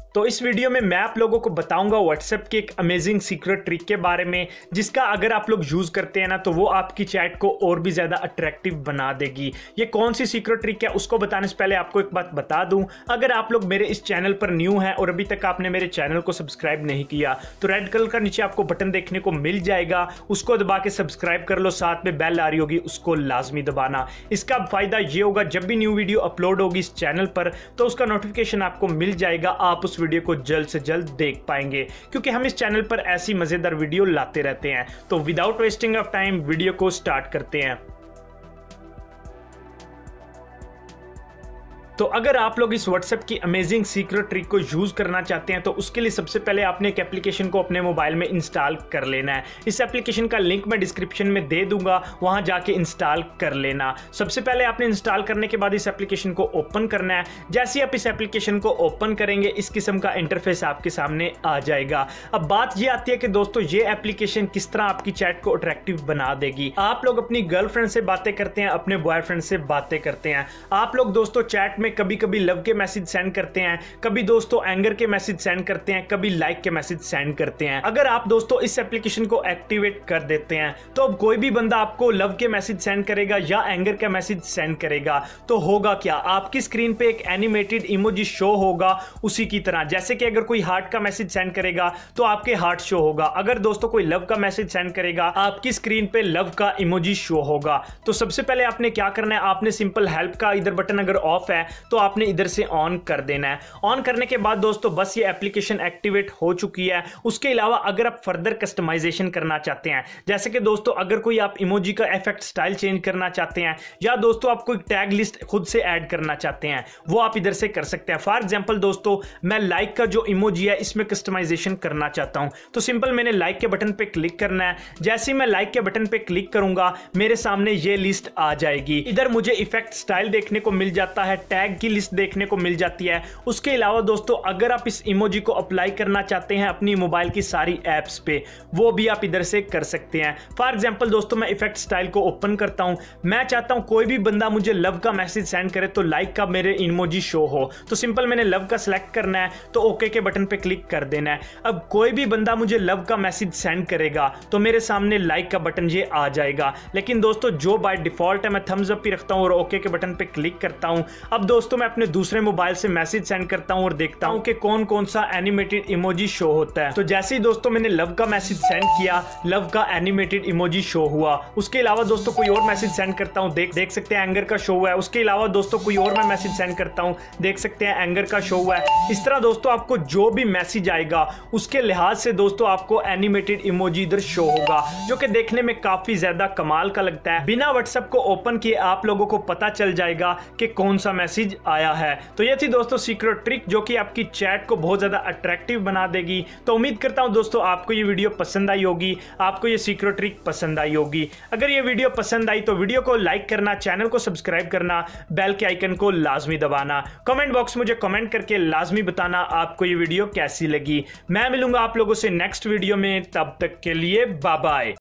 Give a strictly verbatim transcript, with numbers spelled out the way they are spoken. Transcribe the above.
तो इस वीडियो में मैं आप लोगों को बताऊंगा व्हाट्सएप की एक अमेजिंग सीक्रेट ट्रिक के बारे में, जिसका अगर आप लोग यूज करते हैं ना तो वो आपकी चैट को और भी ज्यादा अट्रैक्टिव बना देगी। ये कौन सी सीक्रेट ट्रिक है उसको बताने से पहले आपको एक बात बता दूं, अगर आप लोग मेरे इस चैनल पर न्यू हैं और अभी तक आपने मेरे चैनल को सब्सक्राइब नहीं किया तो रेड कलर का नीचे आपको बटन देखने को मिल जाएगा, उसको दबा के सब्सक्राइब कर लो। साथ में बेल आ रही होगी उसको लाजमी दबाना। इसका फायदा ये होगा जब भी न्यू वीडियो अपलोड होगी इस चैनल पर तो उसका नोटिफिकेशन आपको मिल जाएगा, आप उस वीडियो को जल्द से जल्द देख पाएंगे, क्योंकि हम इस चैनल पर ऐसी मजेदार वीडियो लाते रहते हैं। तो without wasting of time video को स्टार्ट करते हैं। तो अगर आप लोग इस व्हाट्सएप की अमेजिंग सीक्रेट ट्रिक को यूज करना चाहते हैं तो उसके लिए सबसे पहले आपने एक एप्लीकेशन को अपने मोबाइल में इंस्टॉल कर लेना है। इस एप्लीकेशन का लिंक मैं डिस्क्रिप्शन में दे दूंगा, वहां जाके इंस्टॉल कर लेना। सबसे पहले आपने इंस्टॉल करने के बाद इस एप्लीकेशन को ओपन करना है। जैसे ही आप इस एप्लीकेशन को ओपन करेंगे इस किस्म का इंटरफेस आपके सामने आ जाएगा। अब बात यह आती है कि दोस्तों ये एप्लीकेशन किस तरह आपकी चैट को अट्रैक्टिव बना देगी। आप लोग अपनी गर्लफ्रेंड से बातें करते हैं, अपने बॉयफ्रेंड से बातें करते हैं, आप लोग दोस्तों चैट में कभी कभी लव के मैसेज सेंड करते हैं, कभी दोस्तों एंगर के मैसेज सेंड करते हैं, कभी लाइक के मैसेज सेंड करते हैं। अगर आप दोस्तों इस एप्लीकेशन को एक्टिवेट कर देते हैं तो अब कोई भी बंदा आपको लव के मैसेज सेंड करेगा या एंगर का मैसेज सेंड करेगा तो होगा क्या, आपकी स्क्रीन पे एक एनिमेटेड इमोजी शो होगा उसी की तरह। जैसे कि अगर कोई हार्ट का मैसेज सेंड करेगा तो आपके हार्ट शो होगा, अगर दोस्तों कोई लव का मैसेज सेंड करेगा आपकी स्क्रीन पे लव का इमोजी शो होगा। तो सबसे पहले आपने क्या करना है, आपने सिंपल हेल्प का इधर बटन अगर ऑफ है तो आपने इधर से ऑन कर देना है। ऑन करने के बाद दोस्तों बस ये एप्लीकेशन एक्टिवेट हो चुकी है। उसके अलावा अगर आप फर्दर कस्टमाइजेशन करना चाहते हैं, जैसे कि दोस्तों अगर कोई आप इमोजी का इफेक्ट स्टाइल चेंज करना चाहते हैं या दोस्तों आप कोई टैग लिस्ट खुद से ऐड करना चाहते हैं वो आप इधर से कर सकते हैं। फॉर एग्जांपल दोस्तों मैं लाइक का जो इमोजी है इसमें कस्टमाइजेशन करना चाहता हूं तो सिंपल मैंने लाइक के बटन पे क्लिक करना है। जैसे ही मैं लाइक के बटन पे क्लिक करूंगा मेरे सामने ये लिस्ट आ जाएगी। इधर मुझे इफेक्ट स्टाइल देखने को मिल जाता है, टैग की लिस्ट देखने को मिल जाती है। उसके अलावा दोस्तों अगर आप इस इमोजी को अप्लाई करना चाहते हैं अपनी मोबाइल की सारी एप्स पे वो भी आप इधर से कर सकते हैं। फॉर एग्जांपल दोस्तों मैं इफेक्ट स्टाइल को ओपन करता हूं, मैं चाहता हूं कोई भी बंदा मुझे लव का मैसेज सेंड करे तो लाइक का मेरे इमोजी शो हो, तो सिंपल मैंने लव का सिलेक्ट करना है तो ओके के बटन पे क्लिक कर देना है। अब कोई भी बंदा मुझे लव का मैसेज सेंड करेगा तो मेरे सामने लाइक का बटन ये आ जाएगा। लेकिन दोस्तों जो बाय डिफॉल्ट है मैं थम्स अप ही रखता हूं और ओके के बटन पे क्लिक करता हूं। अब दोस्तों मैं अपने दूसरे मोबाइल से मैसेज सेंड करता हूं और देखता हूं कि कौन कौन सा एनिमेटेड इमोजी शो होता है। तो जैसे ही दोस्तों मैंने लव का मैसेज सेंड किया लव का एनिमेटेड इमोजी शो हुआ। उसके अलावा दोस्तों कोई और मैसेज सेंड करता हूं, देख देख सकते हैं एंगर का शो हुआ है। उसके अलावा दोस्तों कोई और मैं मैसेज सेंड करता हूं, देख सकते हैं एंगर का शो हुआ है। इस तरह दोस्तों आपको जो भी मैसेज आएगा उसके लिहाज से दोस्तों आपको एनिमेटेड इमोजी इधर शो होगा, जो कि देखने में काफी ज्यादा कमाल का लगता है। बिना व्हाट्सएप को ओपन किए आप लोगों को पता चल जाएगा कि कौन सा मैसेज आया है। तो ये थी दोस्तों सीक्रेट ट्रिक जो कि आपकी चैट को बहुत ज्यादा अट्रैक्टिव बना देगी। तो उम्मीद करता हूं दोस्तों आपको ये वीडियो पसंद आई होगी, आपको ये सीक्रेट ट्रिक पसंद आई होगी। अगर ये वीडियो पसंद आई तो वीडियो को लाइक करना, चैनल को सब्सक्राइब करना, बेल के आइकन को लाजमी दबाना। कमेंट बॉक्स मुझे कमेंट करके लाजमी बताना आपको ये वीडियो कैसी लगी। मैं मिलूंगा आप लोगों से नेक्स्ट वीडियो में, तब तक के लिए बाय बाय।